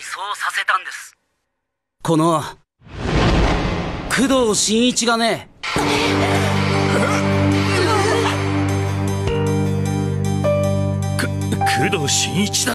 そうさせたんです。この工藤新一がね。 工藤新一だ。